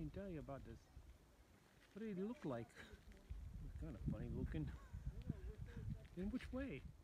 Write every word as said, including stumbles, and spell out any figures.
me tell you about this. What do they look like? It's kind of funny looking. In which way?